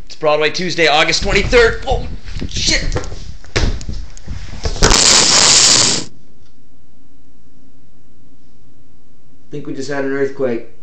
It's Broadway Tuesday, August 23rd. Oh, shit. I think we just had an earthquake.